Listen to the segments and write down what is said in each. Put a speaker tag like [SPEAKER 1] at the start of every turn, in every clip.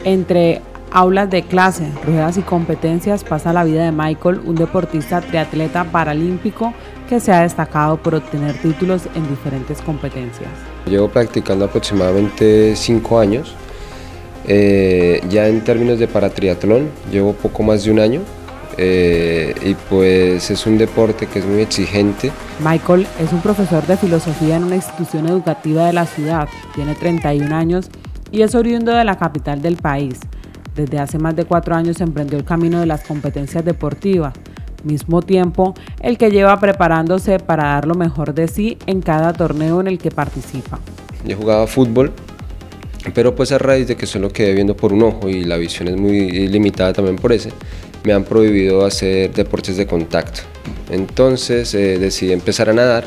[SPEAKER 1] Entre aulas de clase, ruedas y competencias pasa la vida de Michael, un deportista triatleta paralímpico que se ha destacado por obtener títulos en diferentes competencias.
[SPEAKER 2] Llevo practicando aproximadamente 5 años, ya en términos de paratriatlón llevo poco más de un año y pues es un deporte que es muy exigente.
[SPEAKER 1] Michael es un profesor de filosofía en una institución educativa de la ciudad, tiene 31 años y es oriundo de la capital del país. Desde hace más de 4 años emprendió el camino de las competencias deportivas, mismo tiempo el que lleva preparándose para dar lo mejor de sí en cada torneo en el que participa.
[SPEAKER 2] Yo jugaba fútbol, pero pues a raíz de que solo quedé viendo por un ojo y la visión es muy limitada también por ese, me han prohibido hacer deportes de contacto. Entonces decidí empezar a nadar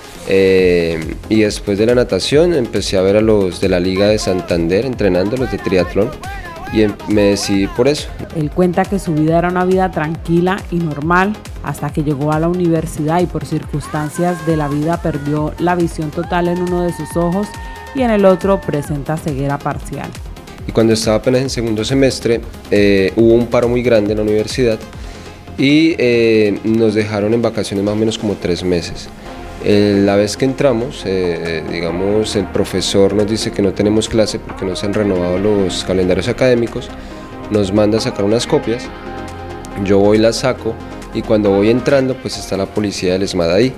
[SPEAKER 2] y después de la natación empecé a ver a los de la Liga de Santander entrenando, los de triatlón, y me decidí por eso.
[SPEAKER 1] Él cuenta que su vida era una vida tranquila y normal hasta que llegó a la universidad y por circunstancias de la vida perdió la visión total en uno de sus ojos y en el otro presenta ceguera parcial.
[SPEAKER 2] Y cuando estaba apenas en segundo semestre hubo un paro muy grande en la universidad y nos dejaron en vacaciones más o menos como 3 meses. La vez que entramos, digamos, el profesor nos dice que no tenemos clase porque no se han renovado los calendarios académicos, nos manda a sacar unas copias, yo voy y las saco y cuando voy entrando pues está la policía del ESMAD ahí.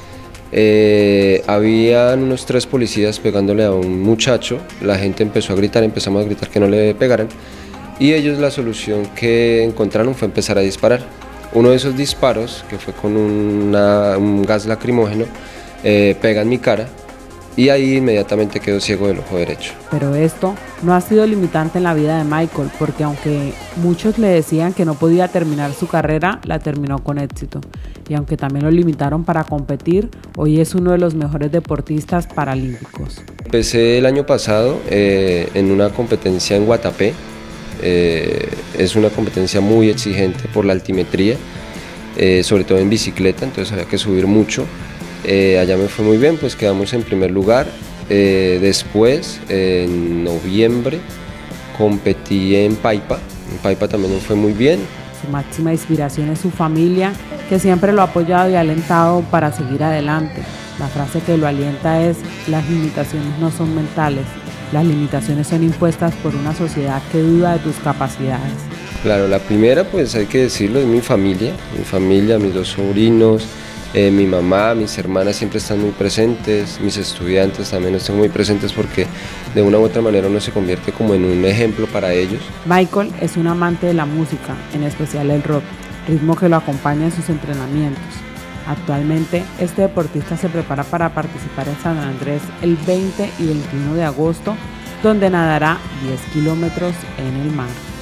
[SPEAKER 2] Habían unos 3 policías pegándole a un muchacho, la gente empezó a gritar, empezamos a gritar que no le pegaran y ellos la solución que encontraron fue empezar a disparar. Uno de esos disparos, que fue con un gas lacrimógeno, pega en mi cara y ahí inmediatamente quedo ciego del ojo derecho.
[SPEAKER 1] Pero esto no ha sido limitante en la vida de Michael, porque aunque muchos le decían que no podía terminar su carrera, la terminó con éxito. Y aunque también lo limitaron para competir, hoy es uno de los mejores deportistas paralímpicos.
[SPEAKER 2] Empecé el año pasado en una competencia en Guatapé. Es una competencia muy exigente por la altimetría, sobre todo en bicicleta, entonces había que subir mucho. Allá me fue muy bien, pues quedamos en primer lugar. Después, en noviembre, competí en Paipa también me fue muy bien.
[SPEAKER 1] Su máxima inspiración es su familia, que siempre lo ha apoyado y alentado para seguir adelante. La frase que lo alienta es: las limitaciones no son mentales. Las limitaciones son impuestas por una sociedad que duda de tus capacidades.
[SPEAKER 2] Claro, la primera, pues hay que decirlo, es mi familia, mis 2 sobrinos, mi mamá, mis hermanas siempre están muy presentes, mis estudiantes también están muy presentes porque de una u otra manera uno se convierte como en un ejemplo para ellos.
[SPEAKER 1] Michael es un amante de la música, en especial el rock, ritmo que lo acompaña en sus entrenamientos. Actualmente, este deportista se prepara para participar en San Andrés el 20 y 21 de agosto, donde nadará 10 kilómetros en el mar.